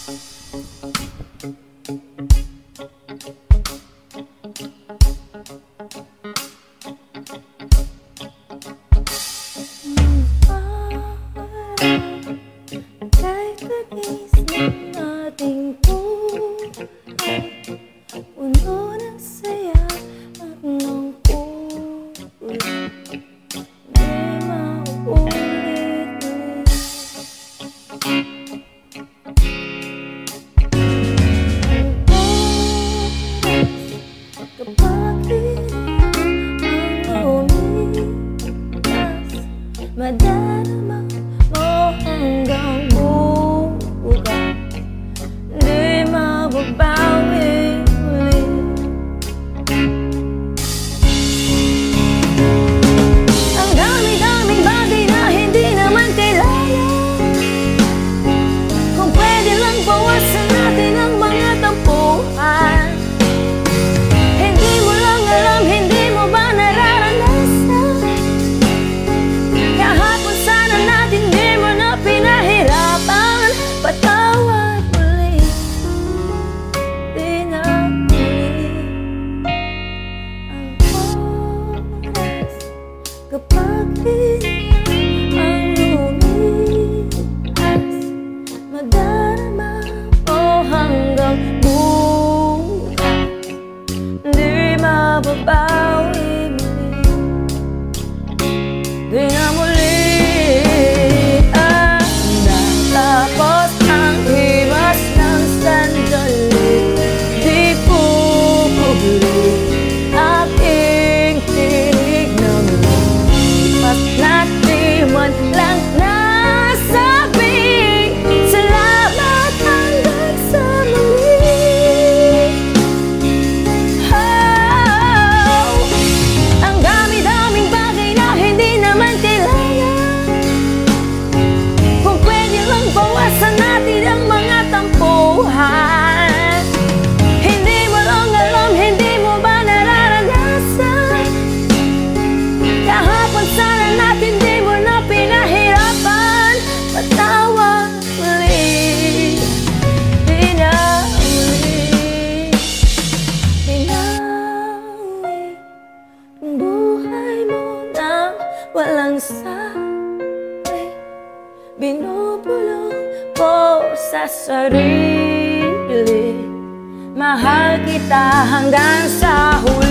Kahit tanis ng ating buhay, puno ng saya at ng kulay, di mauulit-ulit. Ang oras kapag hindi ang lumipas, madarama mo hanggang bukas, di mababawi ulit. Ang dami-daming bagay na hindi naman kailangan, kung pwede lang bawasan natin ang mga tampuhan. Hindi mo lang alam, hindi mo ba nararanasan, kahapon sana natin di mo na pinahirapan. Patawad muli, di na muli. Ang oras kapag hindi ang lumipas, madarama mo hanggang bukas, di mababawi muli, di na muli. Tapos ang himas ng sandali, di pupuli aking tinig ng lipas na di man lang nasabing salamat hanggang sa muli. Oh, ang dami-daming bagay na hindi naman kailangan, kung pwede lang bawasan natin ang mga tampuhan. Hindi mo lang alam, hindi mo ba nararanasan, kahapon sana natin di mo na pinahirapan. Patawad muli, di na muli. Binawi ang buhay mo nang walang sabi, binubulong ko sa sarili, mahal kita hanggang sa huli.